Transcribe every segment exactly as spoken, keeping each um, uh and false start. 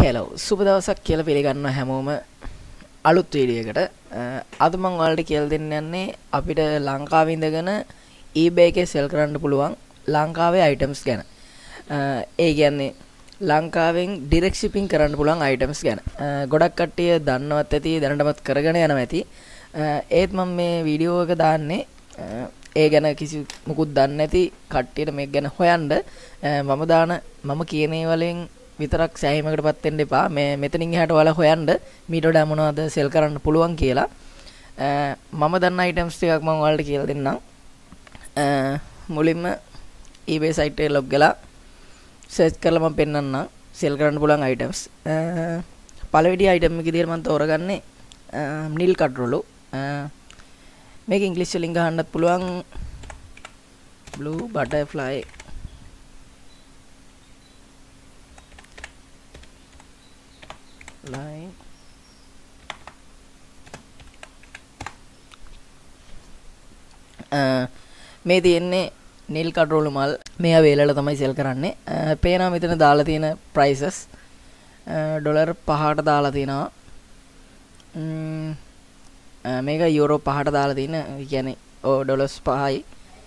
hello සුබ දවසක් කියලා පිළිගන්නවා හැමෝම අලුත් වීඩියෝ එකට. අද මම ඔයාලට කියලා දෙන්න යන්නේ අපිට ලංකාවේ ඉඳගෙන eBay එකේ sell කරන්න පුළුවන් ලංකාවේ items ගැන. ඒ කියන්නේ ලංකාවෙන් direct shipping කරන්න පුළුවන් items ගැන. ගොඩක් කට්ටිය දන්නවත් ඇති දැනටමත් කරගෙන යනවා ඇති. ඒත් මම මේ වීඩියෝ එක දාන්නේ ඒ ගැන කිසි මුකුත් දන්නේ නැති කට්ටියට මේක ගැන හොයන්න. මම දාන මම කියන ඒ වලින් විතරක් සෑහීමකටපත් වෙන්න එපා. මේ මෙතනින් එහාට ඔයාලා හොයන්න මීට වඩා මොනවද සෙල් කරන්න පුළුවන් කියලා. මම දන්න items ටිකක් මම ඔයාලට කියලා දෙන්නම්. මුලින්ම eBay site එක log ගලා search කරලා මම පෙන්නන්නම් සෙල් කරන්න පුළුවන් items. පළවෙනි item එක විදිහට මම තෝරගන්නේ නිල් කටරොළු. මේක ඉංග්‍රීසි වලින් ගහන්නත් පුළුවන් blue butterfly line මේ තියෙන්නේ නිල් කටරොළු මල්. මේවා වේලලා තමයි සෙල් කරන්නේ. පේනවා මෙතන දාලා තියෙන prices ඩොලර් පහට දාලා තිනවා. මේක යුරෝ පහට දාලා තියෙන. ඒ කියන්නේ ඕ ඩොලර්ස් පහයි.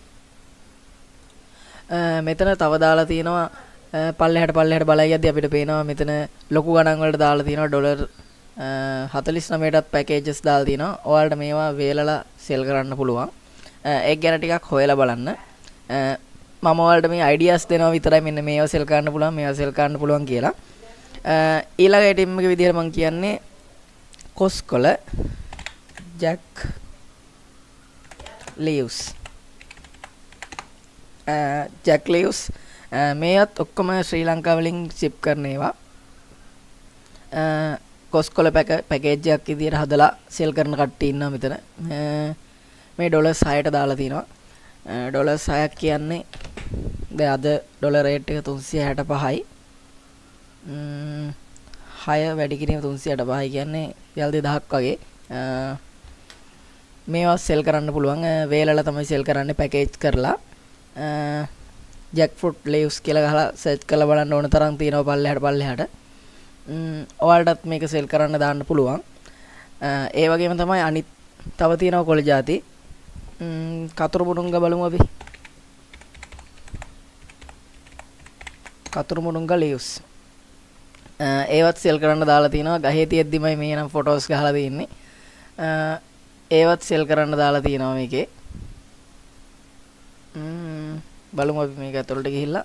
මෙතන තව දාලා තිනවා පල්ලෙහාට පල්ලෙහාට බලයි යද්දි අපිට පේනවා මෙතන ලොකු ගණන් වලට දාලා තිනවා ඩොලර් හතළිස් නවයටත් පැකේජස් දාලා තිනවා. ඔයාලට මේවා වේලලා සෙල් කරන්න පුළුවන්. ඒක ගැන ටිකක් හොයලා බලන්න. මම ඔයාලට මේ අයිඩියාස් දෙනවා විතරයි මෙන්න මේවා සෙල් කරන්න පුළුවන් මේවා සෙල් කරන්න පුළුවන් කියලා. ඊළඟ item එක විදිහට මම කියන්නේ කොස්කොල jack leaves. jack leaves මේවත් ඔක්කොම ශ්‍රී ලංකාව වලින් ship කරන ඒවා. කොස්කොල පැකේජ් එකක් විදිහට හදලා සෙල් කරන කට්ටිය ඉන්නවා මෙතන. මේ ඩොලර්ස් හයට දාලා තිනවා. ඩොලර්ස් හයක් කියන්නේ දැන් අද ඩොලර් රේට් එක තුන්සිය හැට පහයි. හය වැඩි කිරීම තුන්සිය හැට පහයි කියන්නේ රියල් දෙදහක් වගේ. මේවා සෙල් කරන්න පුළුවන්. වේලලා තමයි සෙල් කරන්නේ පැකේජ් කරලා. jackfruit leaves කියලා ගහලා සර්ච් කරලා බලන්න ඕන තරම් තියෙනවා පල්ලෙහාට පල්ලෙහාට. ඔයාලටත් මේක සෙල් කරන්න දාන්න පුළුවන්. ඒ වගේම තමයි අනිත් තව තියෙනවා කොළ ಜಾති. කතුරු මුණුංග බලමු අපි. කතුරු මුණුංග leaves. ඒවත් සෙල් කරන්න දාලා තිනවා. ගහේ තියෙද්දිමයි මේ නම් ෆොටෝස් ගහලා තියෙන්නේ. ඒවත් සෙල් කරන්න දාලා තිනවා මේකේ. බලමු අපි මේක ඇතුළට ගිහිල්ලා.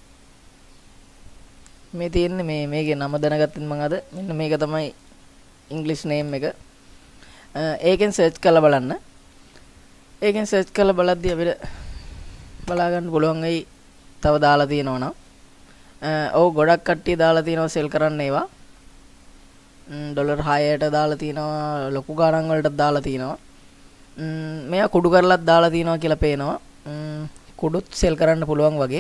මේ තියෙන්නේ මේ මේකේ නම දැනගත්තත් මම අද මෙන්න මේක තමයි ඉංග්‍රීසි නේම් එක. ඒකෙන් සර්ච් කරලා බලන්න. ඒකෙන් සර්ච් කරලා බලද්දී අපිට බලා ගන්න පුළුවන් වෙයි තව දාලා තියෙනවා නම්. ඔව් ගොඩක් කට්ටිය දාලා තියෙනවා සෙල් කරන්න ඒවා. ඩොලර් හයට දාලා තියෙනවා ලොකු ගණන් වලට දාලා තියෙනවා. මේවා කුඩු කරලත් දාලා තියෙනවා කියලා පේනවා. කුඩුත් සෙල් කරන්න පුළුවන් වගේ.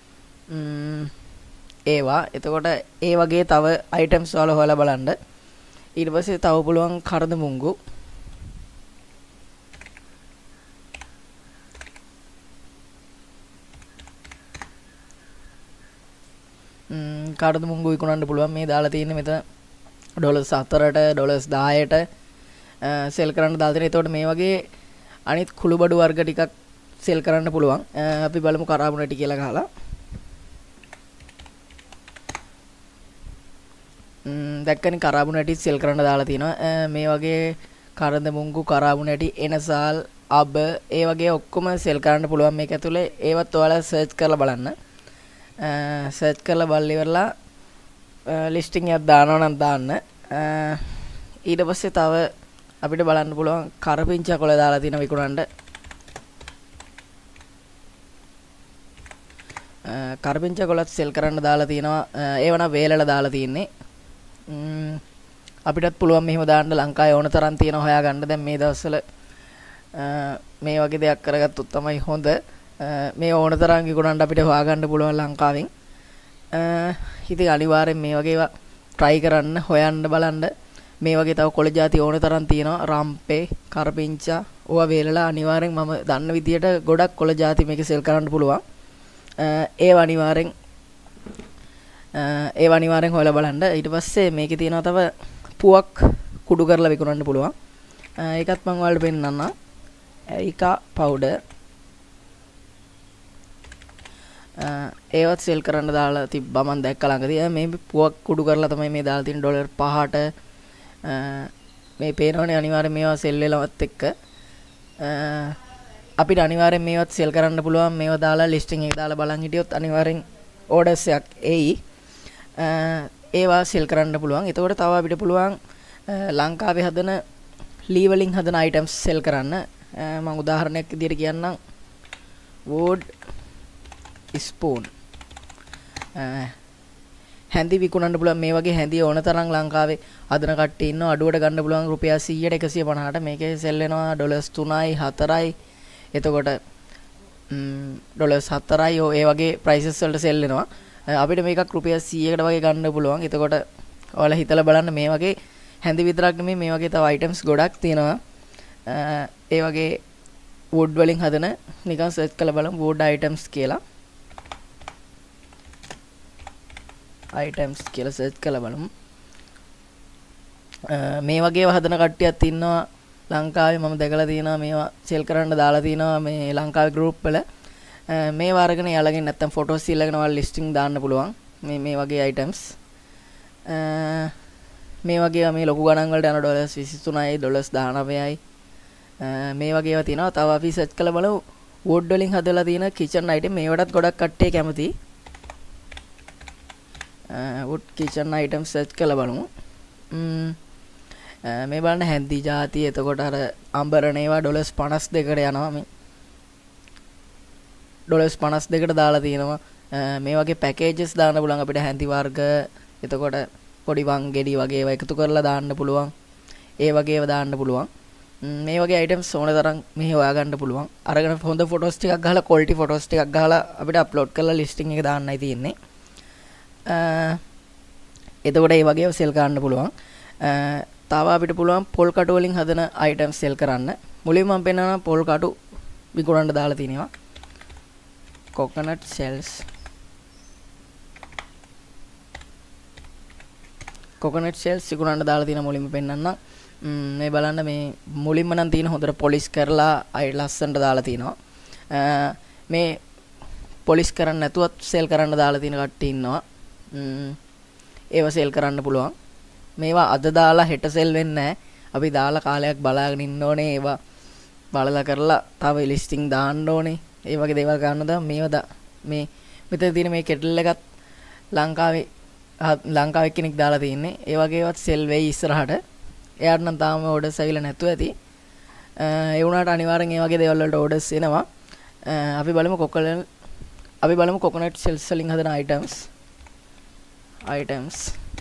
ඒවා එතකොට ඒ වගේ තව items වල හොයලා බලන්න. ඊට පස්සේ තව පුළුවන් කරද මුංගු. ම් කරද මුංගු විකුණන්න පුළුවන්. මේ දාලා තියෙන්නේ මෙතන ඩොලර්ස් හතරට ඩොලර්ස් දහයට සෙල් කරන්න දාලා තියෙනවා. එතකොට මේ වගේ අනිත් කුළුබඩු වර්ග ටිකක් සෙල් කරන්න පුළුවන්. අපි බලමු කරාබුනටි කියලා ගහලා. ම් දැක්කනේ කරාබුනටි සෙල් කරන්න දාලා තිනවා. මේ වගේ කරඳ මුංගු කරාබුනටි එනසාල් අබ ඒ වගේ ඔක්කොම සෙල් කරන්න පුළුවන් මේක ඇතුලේ. ඒවත් ඔයාලා සර්ච් කරලා බලන්න. සර්ච් කරලා බලලා ඉවරලා ලිස්ටින් එකක් දානවා නම් දාන්න. ඊට පස්සේ තව අපිට බලන්න පුළුවන් කරපිංචා කොළ දාලා තිනවා විකුණන්න. කරපිංචා කොළත් සෙල් කරන්න දාලා තිනවා. ඒව නම් වේලලා දාලා තියෙන්නේ. අපිටත් පුළුවන් මෙහෙම දාන්න ලංකාවේ ඕන තරම් තියෙනවා හොයාගන්න. දැන් මේ දවස්වල මේ වගේ දෙයක් කරගත්තොත් තමයි හොඳ. මේ ඕන තරම් විකුණන්න අපිට හොයාගන්න පුළුවන් ලංකාවෙන්. ඉතින් අනිවාර්යෙන් මේ වගේ ඒවා try කරන්න හොයන්න බලන්න. මේ වගේ තව කොළ ಜಾති ඕන තරම් තියෙනවා. රම්පේ කරපිංචා ඕවා වේලලා අනිවාර්යෙන් මම දන්න විදියට ගොඩක් කොළ ಜಾති මේක සෙල් කරන්න පුළුවන්. ඒව අනිවාර්යෙන් ඒව අනිවාර්යෙන් හොයලා බලන්න. ඊට පස්සේ මේකේ තියෙනවා තව පුවක් කුඩු කරලා විකුණන්න පුළුවන්. ඒකත් මම ඔයාලට පෙන්නන්නම්. ඒකා පවුඩර් ඒවත් සෙල් කරන්න දාලා තිබ්බා මම දැක්ක ළඟදී. මේ පුවක් කුඩු කරලා තමයි මේ දාලා තියෙන ඩොලර් පහට. මේ පේනවනේ අනිවාර්යෙන් මේවා සෙල් වෙලවත් එක්ක අපිට අනිවාර්යෙන් මේවත් සෙල් කරන්න පුළුවන්. මේවා දාලා ලිස්ටිං එක දාලා බලන් හිටියොත් අනිවාර්යෙන් ඕඩර්ස් එකක් එයි. ඒවා සෙල් කරන්න පුළුවන්. එතකොට තව අපිට පුළුවන් ලංකාවේ හදන ලී වලින් හදන අයිටම්ස් සෙල් කරන්න. මම උදාහරණයක් විදිහට කියන්නම්. wood spoon හැඳි විකුණන්න පුළුවන්. මේ වගේ හැඳි ඕන තරම් ලංකාවේ හදන කට්ටිය ඉන්නවා. අඩුවට ගන්න පුළුවන් රුපියල් සීයට එකසිය පනහට. මේකේ සෙල් වෙනවා ඩොලර්ස් තුනයි හතරයි. එතකොට ඩොලර්ස් හතරයි ඔය ඒ වගේ ප්‍රයිසස් වලට සෙල් වෙනවා. අපිට මේකක් රුපියල් සීයකට වගේ ගන්න පුළුවන්. එතකොට ඔයාලා හිතලා බලන්න මේ වගේ හැඳි විතරක් නෙමෙයි මේ වගේ තව අයිටම්ස් ගොඩක් තියෙනවා. ඒ වගේ wood වලින් හදන නිකන් සර්ච් කරලා බලමු wood items කියලා. items කියලා සර්ච් කරලා බලමු. මේ වගේ හදන කට්ටියක් ඉන්නවා ලංකාවේ. මම දැකලා තියෙනවා මේවා සෙල් කරන්න දාලා තියෙනවා මේ ලංකාවේ group වල. මේ වර්ගන යාළගෙන් නැත්තම් ෆොටෝස් ඉල්ලගෙන ඔයාලා ලිස්ටිං දාන්න පුළුවන්. මේ මේ වගේ items මේ වගේ මේ ලොකු ගණන් වලට යන ඩොලර්ස් විසි තුනයි ඩොලර්ස් දහනවයයි මේ වගේ ඒවා තියෙනවා. තව අපි සර්ච් කරලා බලමු wood වලින් හදලා තියෙන kitchen item. මේවටත් ගොඩක් කට්ටිය කැමතියි. wood kitchen item සර්ච් කරලා බලමු. මේ බලන්න හැන්දි ಜಾති. එතකොට අර අඹරන ඒවා ඩොලර්ස් පනස් දෙකට යනවා. මේ ඩොලර්ස් පනස් දෙකට දාලා තියෙනවා. මේ වගේ පැකේජස් දාන්න පුළුවන් අපිට හැන්දි වර්ග. එතකොට පොඩි වංගෙඩි වගේ ඒවා එකතු කරලා දාන්න පුළුවන්. ඒ වගේ ඒවා දාන්න පුළුවන්. මේ වගේ items ඕන තරම් මෙහි හොයාගන්න පුළුවන්. අරගෙන හොඳ ෆොටෝස් ටිකක් ගහලා quality ෆොටෝස් ටිකක් ගහලා අපිට අප්ලෝඩ් කරලා ලිස්ටිං එක දාන්නයි තියෙන්නේ. එතකොට ඒ වගේ සෙල් කරන්න පුළුවන්. තව අපිට පුළුවන් පොල් කටු වලින් හදන items සෙල් කරන්න. මුලින්ම මම පෙන්නනවා පොල් කටු විකුණන්න දාලා තියෙනවා. coconut shells coconut shells විකුණන්න දාලා තියෙන මුලින්ම පෙන්නන්න. මේ බලන්න මේ මුලින්ම නම් තියෙන හොඳට පොලිෂ් කරලා අය ලස්සනට දාලා තිනවා. මේ පොලිෂ් කරන්න නැතුවත් සෙල් කරන්න දාලා තියෙන කට්ටිය ඉන්නවා. ඒව සෙල් කරන්න පුළුවන්. මේවා අද දාලා හෙට සෙල් වෙන්නේ නැහැ. අපි දාලා කාලයක් බලාගෙන ඉන්න ඕනේ. ඒවා බලලා කරලා තව ලිස්ටිං දාන්න ඕනේ. ඒ වගේ දේවල් ගන්නද මේවා මේ මෙතන තියෙන මේ කෙටල් එකත් ලංකාවේ ලංකාවේ කෙනෙක් දාලා තින්නේ. ඒ වගේ ඒවත් සෙල් වෙයි ඉස්සරහට. එයාට නම් තාම ඕඩර්ස් ඇවිල්ලා නැතුව ඇති. ඒ වුණාට අනිවාර්යෙන් ඒ වගේ දේවල් වලට ඕඩර්ස් එනවා. අපි බලමු කොකොනට් අපි බලමු කොකොනට් සෙල්ස් වලින් හදන items items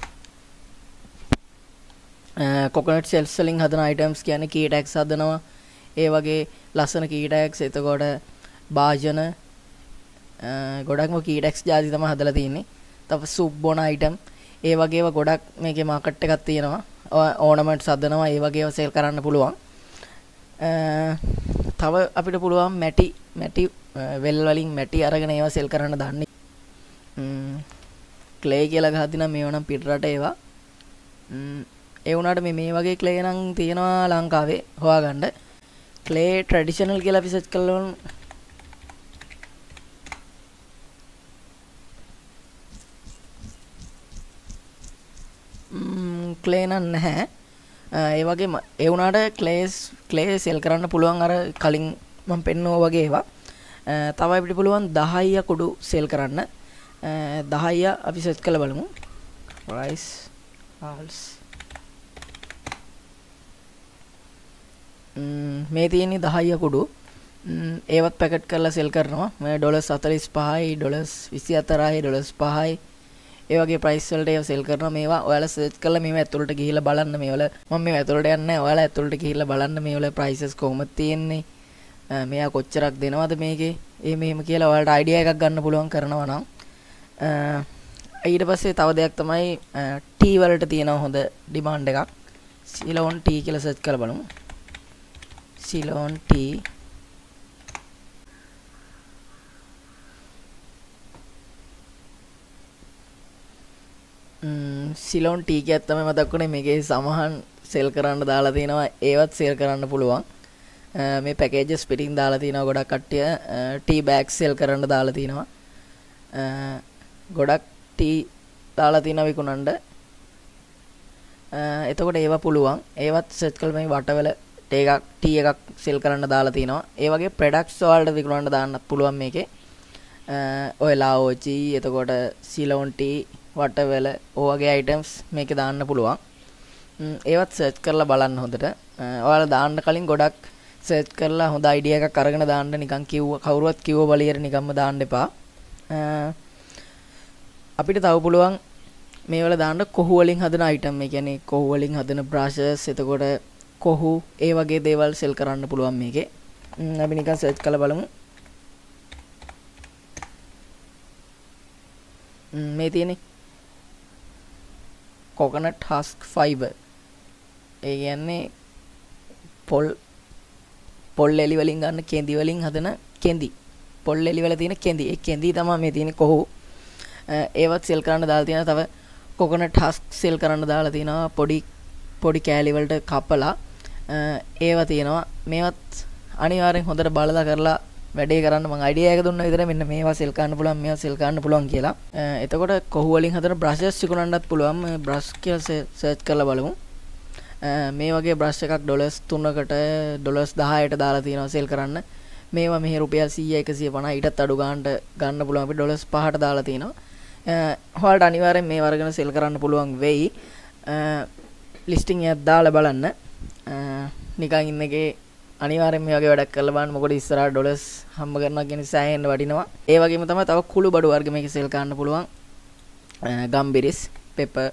කොකොනට් සෙල්ස් වලින් හදන items කියන්නේ key tags හදනවා. ඒ වගේ ලස්සන key tags. එතකොට භාජන ගොඩක්ම key tags ಜಾති තමයි හදලා තියෙන්නේ. තව සුප් බොන item ඒ වගේ ඒවා ගොඩක් මේකේ මාකට් එකක් තියෙනවා. ඕනමන්ට්ස් හදනවා. ඒ වගේ ඒවා සෙල් කරන්න පුළුවන්. තව අපිට පුළුවන් මැටි මැටි වෙල් වලින් මැටි අරගෙන ඒවා සෙල් කරන්න දාන්නේ. ක්ලේ කියලා ගහද්දි නම් මේව නම් පිට රට ඒවා. ඒ වුණාට මේ මේ වගේ ක්ලේ නම් තියෙනවා ලංකාවේ හොයාගන්න. ක්ලේ ට්‍රැඩිෂනල් කියලා අපි සර්ච් කළොත් ක්ලේ නම් නැහැ. ඒ වගේ ඒ වුණාට ක්ලේස් ක්ලේ සෙල් කරන්න පුළුවන් අර කලින් මම පෙන්නුවා වගේ ඒවා. තව අපිට පුළුවන් දහය කුඩු සෙල් කරන්න. දහය අපි සර්ච් කරලා බලමු. rice balls මේ තියෙන්නේ දහය කුඩු. ඒවත් පැකට් කරලා සෙල් කරනවා. මේ ඩොලර්ස් හතළිස් පහයි ඩොලර්ස් විසි හතරයි ඩොලර්ස් පහයි ඒ වගේ ප්‍රයිස් වලට ඒවා සෙල් කරනවා. මේවා ඔයාලා සර්ච් කරලා මේවා ඇතුළට ගිහිල්ලා බලන්න. මේවල මම මේවා ඇතුළට යන්නේ නැහැ. ඔයාලා ඇතුළට ගිහිල්ලා බලන්න මේවල ප්‍රයිසස් කොහොමද තියෙන්නේ. මෙයා කොච්චරක් දෙනවද මේකේ. ඒ මෙහෙම කියලා ඔයාලට අයිඩියා එකක් ගන්න පුළුවන් කරනවා නම්. ඊට පස්සේ තව දෙයක් තමයි ටී වලට තියෙන හොඳ ඩිමාන්ඩ් එකක්. සිලෝන් ටී කියලා සර්ච් කරලා බලමු. සිලෝන් ටී සිලෝන් ටී එකක් තමයි මතක් වුනේ. මේකේ සමහන් සෙල් කරන්න දාලා තිනවා. ඒවත් සෙල් කරන්න පුළුවන්. මේ පැකේජස් පිටින් දාලා තිනවා ගොඩක් කට්ටිය. ටී බෑග් සෙල් කරන්න දාලා තිනවා. ගොඩක් ටී දාලා තිනවා විකුණන්න. එතකොට ඒවා පුළුවන්. ඒවත් සර්ච් කරලා මේ වටවල ටී එකක් ටී එකක් සෙල් කරන්න දාලා තිනවා. ඒ වගේ ප්‍රොඩක්ට්ස් වලට විකුණන්න දාන්නත් පුළුවන් මේකේ. ඔය ලාओචි එතකොට සිලෝන් ටී වටවල ඔය වගේ අයිටම්ස් මේකේ දාන්න පුළුවන්. ඒවත් සර්ච් කරලා බලන්න හොඳට. ඔයාලා දාන්න කලින් ගොඩක් සර්ච් කරලා හොඳ අයිඩියා එකක් අරගෙන දාන්න. නිකන් කිව්ව කවුරුවත් කිව්ව බලියට නිකම්ම දාන්න එපා. අපිට තව පුළුවන් මේවල දාන්න කොහු වලින් හදන අයිටම්. ඒ කියන්නේ කොහු වලින් හදන බ්‍රෂස් එතකොට කොහු ඒ වගේ දේවල් සෙල් කරන්න පුළුවන් මේකේ. අපි නිකන් සර්ච් කරලා බලමු. මේ තියෙන්නේ coconut husk fiber. ඒ කියන්නේ පොල් පොල් එලි වලින් ගන්න කෙඳි වලින් හදන කෙඳි. පොල් එලි වල තියෙන කෙඳි. ඒ කෙඳි තමයි මේ තියෙන්නේ කොහු. ඒවත් සෙල් කරන්න දාලා තියෙනවා. තව coconut husk සෙල් කරන්න දාලා තියෙනවා. පොඩි පොඩි කෑලි වලට කපලා ඒවා තියෙනවා. මේවත් අනිවාර්යෙන් හොඳට බලලා කරලා වැඩේ කරන්න මම අයිඩියා එක දුන්නා විතරයි. මෙන්න මේවා සෙල් කරන්න පුළුවන් මේවා සෙල් කරන්න පුළුවන් කියලා. එතකොට කොහු වලින් හදන බ්‍රෂස් විකුණන්නත් පුළුවන්. මේ බ්‍රෂ් කියලා සර්ච් කරලා බලමු. මේ වගේ බ්‍රෂ් එකක් ඩොලර්ස් තුනකට ඩොලර්ස් දහයට දාලා තියෙනවා සෙල් කරන්න. මේවා මෙහි රුපියල් සීය එකසිය පනහ ඊටත් අඩු ගන්නට ගන්න පුළුවන්. අපි ඩොලර්ස් පහට දාලා තිනවා. ඔයාලට අනිවාර්යෙන් මේ වර්ගන සෙල් කරන්න පුළුවන් වෙයි. ලිස්ටිං එකක් දාලා බලන්න. නිකන් ඉන්න එකේ අනිවාර්යෙන් මේ වගේ වැඩක් කරලා බලන්න. මොකද ඉස්සරහට ඩොලර්ස් හම්බ කරනවා කියන්නේ සෑහෙන්න වටිනවා. ඒ වගේම තමයි තව කුළු බඩු වර්ග මේකේ සෙල් කරන්න පුළුවන්. ගම්බිරිස්, පෙපර්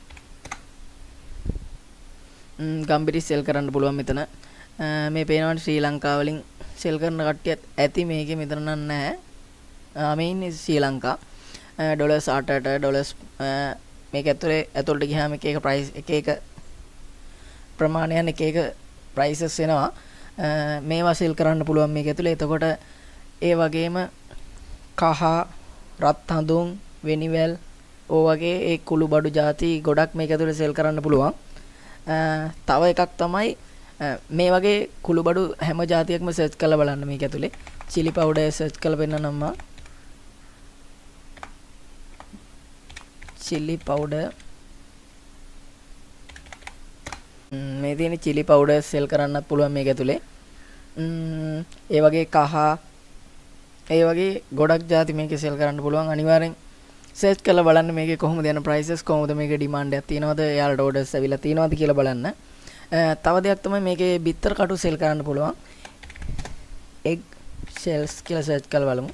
ගම්බිරිස් සෙල් කරන්න පුළුවන් මෙතන. මේ පේනවනේ ශ්‍රී ලංකාව වලින් සෙල් කරන කට්ටියත් ඇති මේකේ. මෙතන නම් නැහැ. මේ ඉන්නේ ශ්‍රී ලංකා. ඩොලර්ස් අටට ඩොලර්ස් මේක ඇතුලේ ඇතුලට ගියාම එක එක ප්‍රයිස් එක එක ප්‍රමාණයන් එක එක ප්‍රයිසස් එනවා. මේවා සෙල් කරන්න පුළුවන් මේක ඇතුලේ. එතකොට ඒ වගේම කහ රත් හඳුන් වෙනිවැල් ඕ වගේ ඒ කුළු බඩු ಜಾති ගොඩක් මේක ඇතුලේ සෙල් කරන්න පුළුවන්. තව එකක් තමයි මේ වගේ කුළු බඩු හැම જાතියක්ම සර්ච් කරලා බලන්න මේක ඇතුලේ. chili powder සර්ච් කරලා පෙන්නනම් මම chili powder මේ තියෙන chili powder සෙල් කරන්නත් පුළුවන් මේක ඇතුලේ. ඒ වගේ කහ ඒ වගේ ගොඩක් જાති මේකේ සෙල් කරන්න පුළුවන්. අනිවාර්යෙන් සර්ච් කරලා බලන්න මේකේ කොහොමද යන ප්‍රයිසස් කොහොමද මේකේ ඩිමාන්ඩ් එකක් තියෙනවද එයාලට ඕඩර්ස් ඇවිල්ලා තියෙනවද කියලා බලන්න. තව දෙයක් තමයි මේකේ බිත්තර කටු සෙල් කරන්න පුළුවන්. egg shells කියලා සර්ච් කරලා බලමු.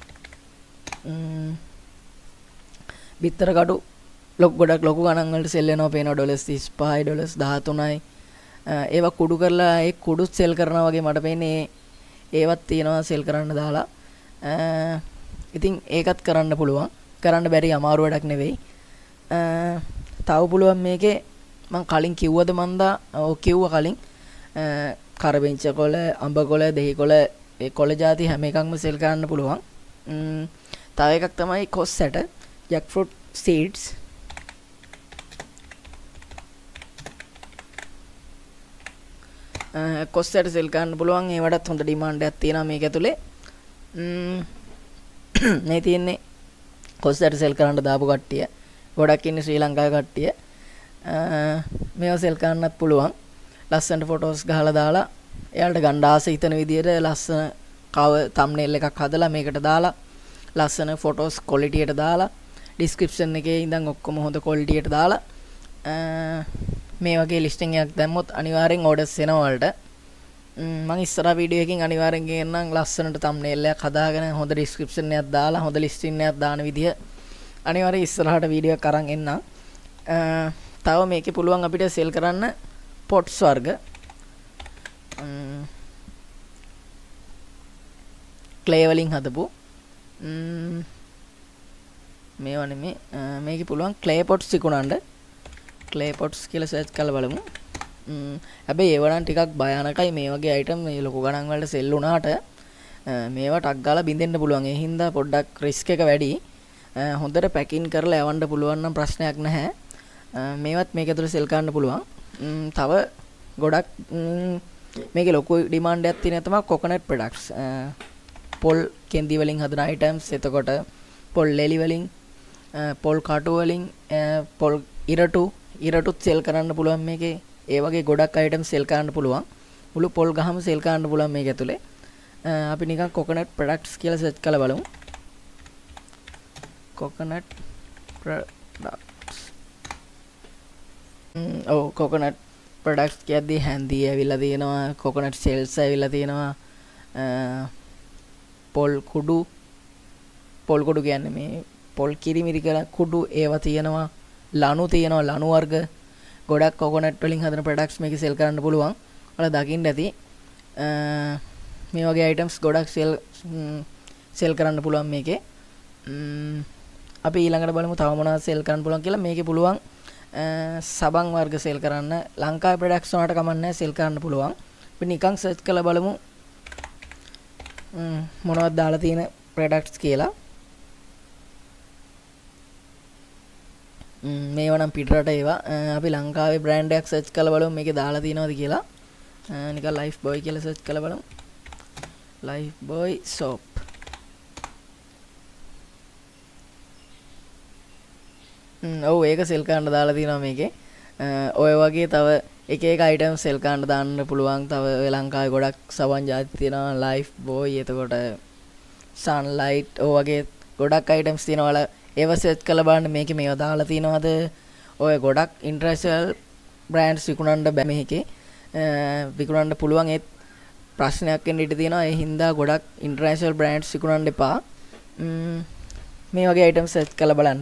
බිත්තර කටු ලොකු ගොඩක් ලොකු ගණන් වලට සෙල් වෙනවා පේනවා. ඩොලර්ස් තිස් පහයි ඩොලර්ස් දහතුනයි. ඒවා කුඩු කරලා ඒ කුඩුත් සෙල් කරනවා වගේ මට පේන්නේ. ඒවත් තියෙනවා සෙල් කරන්න දාලා. ඉතින් ඒකත් කරන්න පුළුවන්. කරන්න බැරි අමාරු වැඩක් නෙවෙයි. තව පුළුවන් මේකේ මම කලින් කිව්වද මන්දා ඔව් කිව්වා කලින් කරබෙන්ච කොළ අඹ කොළ දෙහි කොළ ඒ කොළ ಜಾති හැම එකක්ම සෙල් කරන්න පුළුවන්. තව එකක් තමයි කොස් ඇට ජැක්ෆෘට් සීඩ්ස්. කොස් ඇට සෙල් කරන්න පුළුවන්. ඒවටත් හොඳ ඩිමාන්ඩ් එකක් තියෙනවා මේක ඇතුලේ. මේ තියෙන්නේ කොස් ඇට සෙල් කරන්න දාපු කට්ටිය ගොඩක් ඉන්නේ ශ්‍රී ලංකාවේ කට්ටිය. මේවා සෙල් කරන්නත් පුළුවන්. ලස්සනට ෆොටෝස් ගහලා දාලා එයාලට ගන්න ආස හිතන විදියට ලස්සන කව තම්බ්නේල් එකක් හදලා මේකට දාලා ලස්සන ෆොටෝස් ක්වොලිටි එකට දාලා ඩිස්ක්‍රිප්ෂන් එකේ ඉඳන් ඔක්කොම හොඳ ක්වොලිටි එකට දාලා මේ වගේ ලිස්ටිං එකක් දැම්මොත් අනිවාර්යෙන් ඕඩර්ස් එනවා වලට. මම ඉස්සරහ වීඩියෝ එකකින් අනිවාර්යෙන් ගේන්නම් ලස්සනට තම්බ්නේල් එකක් හදාගෙන හොඳ ඩිස්ක්‍රිප්ෂන් එකක් දාලා හොඳ ලිස්ටිං එකක් දාන විදිය අනිවාර්යෙන් ඉස්සරහට වීඩියෝ එකක් අරන් එන්නම්. තව මේකේ පුළුවන් අපිට සෙල් කරන්න පොට්ස් වර්ග. ක්ලේ වලින් හදපු මේවා නෙමෙයි. මේකේ පුළුවන් ක්ලේ පොට්ස් විකුණන්න. ක්ලේ පොට්ස් කියලා සර්ච් කරලා බලමු. හැබැයි ඒව නම් ටිකක් භයානකයි. මේ වගේ අයිටම් මේ ලොකු ගණන් වලට සෙල් වුණාට මේවා ටක් ගාලා බින්දෙන්න පුළුවන්. ඒ හින්දා පොඩ්ඩක් රිස්ක් එක වැඩි. හොඳට පැකින් කරලා යවන්න පුළුවන් නම් ප්‍රශ්නයක් නැහැ. මේවත් මේක ඇතුළේ සෙල් කරන්න පුළුවන්. තව ගොඩක් මේකේ ලොකු ඩිමාන්ඩ් එකක් තියෙන තමයි කොකනට් ප්‍රොඩක්ට්ස්. පොල් කෙන්දි වලින් හදන අයිටම්ස්, එතකොට පොල් ලෙලි වලින්, පොල් කටු වලින්, පොල් ඉරටු ඉරටුත් සෙල් කරන්න පුළුවන් මේකේ. ඒ වගේ ගොඩක් අයිටම්ස් සෙල් කරන්න පුළුවන්. මුළු පොල් ගහම සෙල් කරන්න පුළුවන් මේක ඇතුලේ. අපි නිකන් කොකනට් ප්‍රොඩක්ට්ස් කියලා සර්ච් කරලා බලමු. Coconut products. ඔව් කොකනට් ප්‍රොඩක්ට්ස් කියද්දී හැන්දි ඇවිල්ලා තියෙනවා, කොකනට් සෙල්ස් ඇවිල්ලා තියෙනවා, පොල් කුඩු පොල් කුඩු කියන්නේ මේ පොල් කිරිමිරි කරන කුඩු ඒවා තියෙනවා, ලණු තියෙනවා, ලණු වර්ග ගොඩක් කොකනට් වලින් හදන ප්‍රොඩක්ට්ස් මේකේ සෙල් කරන්න පුළුවන්. ඔයාලා දකින්න ඇති මේ වගේ අයිටම්ස් ගොඩක් සෙල් සෙල් කරන්න පුළුවන් මේකේ. අපි ඊළඟට බලමු තව මොනවද සෙල් කරන්න පුළුවන් කියලා. මේකේ පුළුවන් සබන් වර්ග සෙල් කරන්න. ලංකාවේ ප්‍රොඩක්ට්ස් වලට කමක් නැහැ, සෙල් කරන්න පුළුවන්. අපි නිකන් සර්ච් කරලා බලමු මොනවද දාලා තියෙන ප්‍රොඩක්ට්ස් කියලා. මේවා නම් පිටරට ඒවා. අපි ලංකාවේ බ්‍රෑන්ඩ් එකක් සර්ච් කරලා බලමු මේකේ දාලා තියෙනවද කියලා. නිකන් ලයිෆ් බොයි කියලා සර්ච් කරලා බලමු. Lifebuoy soap. ඔව් ඒක සෙල් කරන්න දාලා තියෙනවා මේකේ. ඔය වගේ තව එක එක අයිටම් සෙල් කරන්න දාන්න පුළුවන්. තව ලංකාවේ ගොඩක් සබන් ජාති තියෙනවා. ලයිෆ් බොයි, එතකොට සන්ලයිට්, ඔය වගේ ගොඩක් අයිටම්ස් තියෙනවා. ඒව සර්ච් කරලා බලන්න මේකේ මේවා දාලා තියෙනවද. ඔය ගොඩක් ඉන්ටර්නැෂනල් බ්‍රෑන්ඩ්ස් විකුණන්න බෑ මේකේ. විකුණන්න පුළුවන් ඒත් ප්‍රශ්නයක් වෙන්න ඉඩ තියෙනවා. ඒ හින්දා ගොඩක් ඉන්ටර්නැෂනල් බ්‍රෑන්ඩ්ස් විකුණන්න එපා. මේ වගේ අයිටම් සර්ච් කරලා බලන්න.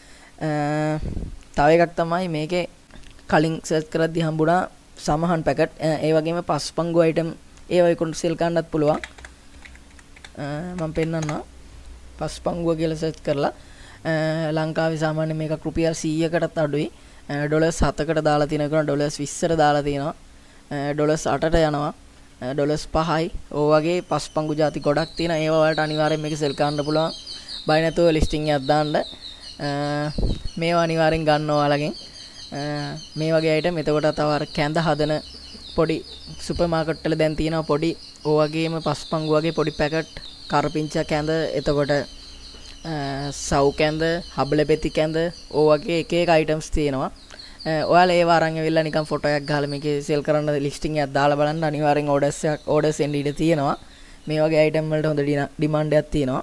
තව එකක් තමයි මේකේ කලින් සර්ච් කරද්දී හම්බුණා සමහන් පැකට්. ඒ වගේම පස්පංගු අයිටම් ඒවා විකුණන්න සෙල් කරන්නත් පුළුවන්. මම පෙන්නන්නම්. පස්පංගුව කියලා සර්ච් කරලා ලංකාවේ සාමාන්‍ය මේක රුපියල් සීයකටත් අඩුයි. ඩොලර්ස් හතකට දාලා තියෙනවා, ඩොලර්ස් විස්සට දාලා තියෙනවා, ඩොලර්ස් අටට යනවා, ඩොලර්ස් පහයි. ඕ වගේ පස්පංගු ಜಾති ගොඩක් තියෙනවා. ඒවා වලට අනිවාර්යෙන් මේක සෙල් කරන්න පුළුවන්. බය නැතුව ලිස්ටින් එකක් දාන්න. මේවා අනිවාර්යෙන් ගන්න ඔයාලගෙන්. මේ වගේ අයිටම්. එතකොට තව අර කැඳ හදන පොඩි සුපර් මාකට් වල දැන් තියෙනවා පොඩි ඕ වගේම පස්පංගු වගේ පොඩි පැකට්, කරපිංච කැඳ, එතකොට සව් කැඳ, හබල පෙති කැඳ, ඕ වගේ එක එක අයිටම්ස් තියෙනවා. ඔයාලා ඒව අරන් ඇවිල්ලා නිකන් ෆොටෝ එකක් ගහලා මේකේ සෙල් කරන්න ලිස්ටින් එකක් දාලා බලන්න. අනිවාර්යෙන් ඕඩර්ස් එකක් ඕඩර්ස් එන්න ඉඩ තියෙනවා. මේ වගේ අයිටම් වලට හොඳ ඩිමාන්ඩ් එකක් තියෙනවා.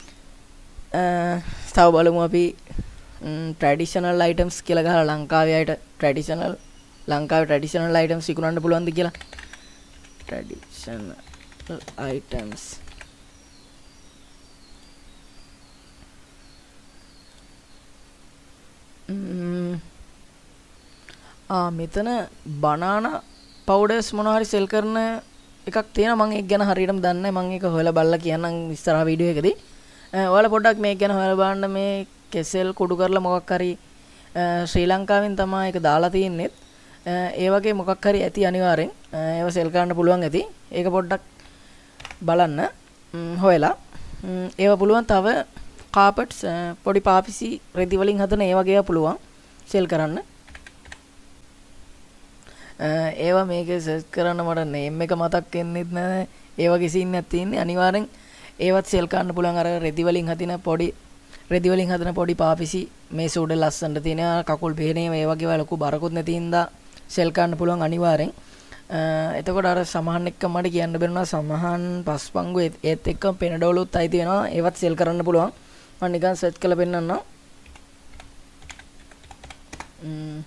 තව බලමු අපි ට්‍රැඩිෂනල් අයිටම්ස් කියලා ගහලා ලංකාවේ අයට ට්‍රැඩිෂනල් ලංකාවේ ට්‍රැඩිෂනල් අයිටම්ස් විකුණන්න පුළුවන්ද කියලා. ට්‍රැඩිෂනල් අයිටම්ස් ආ මෙතන බනානා පවුඩර්ස් මොනවා හරි සෙල් කරන එකක් තියෙනවා. මම ඒක ගැන හරියටම දන්නේ නැහැ. මම ඒක හොයලා බලලා කියන්නම් ඉස්සරහ වීඩියෝ එකදී. ඔයාලා පොඩ්ඩක් මේක ගැන හොයලා බලන්න. මේ කෙසෙල් කුඩු කරලා මොකක් හරි ශ්‍රී ලංකාවෙන් තමයි ඒක දාලා තියෙන්නේ. ඒ වගේ මොකක් හරි ඇති අනිවාර්යෙන්. ඒව සෙල් කරන්න පුළුවන් ඇති. ඒක පොඩ්ඩක් බලන්න හොයලා. ඒව පුළුවන් තව කාපට්ස්, පොඩි පාපිසි රෙදි වලින් හදන ඒ වගේ ඒවා පුළුවන් සෙල් කරන්න. ඒවා මේකේ සර්ච් කරන්න මට නේම් එක මතක් වෙන්නෙත් නැහැ. ඒ වගේ සීන් එකක් තියෙන්නේ. අනිවාර්යෙන් ඒවත් සෙල් කරන්න පුළුවන්. අර රෙදි වලින් හදින පොඩි රෙදි වලින් හදන පොඩි පාපිසි මේ සූඩ ලස්සනට තියෙනවා. කකුල් බේනේ ඒ වගේ ඒවා ලොකු බරකුත් නැති හින්දා සෙල් කරන්න පුළුවන් අනිවාර්යෙන්. එතකොට අර සමහන් එක්ක මට කියන්න බැරුණා සමහන් පස්පංගු ඒත් එක්ක පෙනඩෝලුත් අයිති වෙනවා. ඒවත් සෙල් කරන්න පුළුවන්. මම නිකන් සර්ච් කරලා පෙන්නන්නම්. ම්ම්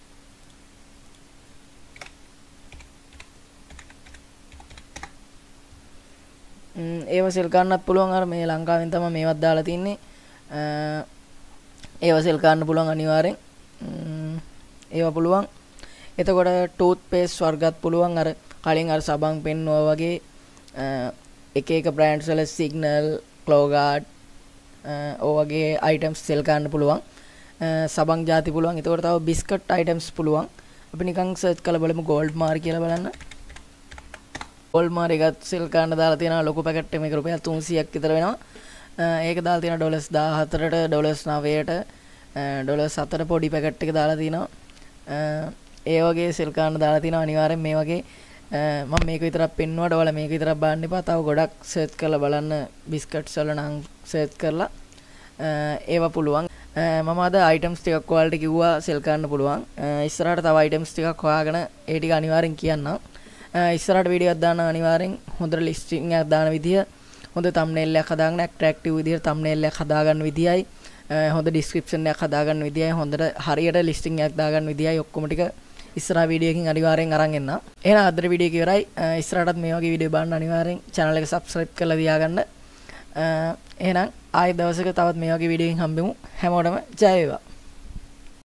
ඒව සෙල් කරන්නත් පුළුවන්. අර මේ ලංකාවෙන් තමයි මේවත් දාලා තින්නේ. ඒව සෙල් කරන්න පුළුවන් අනිවාර්යෙන්. ඒව පුළුවන්. එතකොට ටූත් පේස්ට් වර්ගත් පුළුවන්. අර කලින් අර සබන් පෙන්නවා වගේ එක එක බ්‍රෑන්ඩ්ස් වල සිග්නල්, ක්ලෝගාඩ් ඕ වගේ අයිටම්ස් සෙල් කරන්න පුළුවන්. සබන් ಜಾති පුළුවන්. එතකොට තව බිස්කට් අයිටම්ස් පුළුවන්. අපි නිකන් සර්ච් කරලා බලමු ගෝල්ඩ් මාර් කියලා බලන්න. ගෝල්ඩ් මාර් එකත් සෙල් කරන්න දාලා තියෙනවා. ලොකු පැකට් එකක රුපියල් තුන්සීයක් විතර වෙනවා. ඒක දාලා තියෙනවා ඩොලර්ස් දාහතරට, ඩොලර්ස් නවයට, ඩොලර් හතර පොඩි පැකට් එක දාලා තිනවා. ඒ වගේ සෙල් කරන්න දාලා තිනවා. අනිවාර්යෙන් මේ වගේ මම මේක විතරක් පෙන්නුවාට ඔයාලා මේක විතරක් බලන්න එපා. තව ගොඩක් සර්ච් කරලා බලන්න බිස්කට්ස් වල නම් සර්ච් කරලා ඒවා පුළුවන්. මම අද අයිටම්ස් ටිකක් ඔයාලට කිව්වා සෙල් කරන්න පුළුවන්. ඉස්සරහට තව අයිටම්ස් ටිකක් හොයාගෙන ඒ ටික අනිවාර්යෙන් කියන්නම්. ඉස්සරහට වීඩියෝ එකක් දාන්න අනිවාර්යෙන් හොඳට ලිස්ටිං එකක් දාන විදිය, හොඳ thumbnail එකක් හදාගන්න, ඇට්‍රැක්ටිව් විදියට thumbnail එකක් හදාගන්න විදියයි, හොඳ description එකක් හදාගන්න විදියයි, හොඳට හරියට ලිස්ටිං එකක් දාගන්න විදියයි ඔක්කොම ටික ඉස්සරහ වීඩියෝ එකකින් අනිවාර්යෙන් අරන් එන්න. එහෙනම් අද වීඩියෝ එක ඉවරයි. ඉස්සරහටත් මේ වගේ වීඩියෝ බලන්න අනිවාර්යෙන් channel එක subscribe කරලා තියාගන්න. එහෙනම් ආයෙ දවසක තවත් මේ වගේ වීඩියෝ එකකින් හම්බෙමු. හැමෝටම ජය වේවා.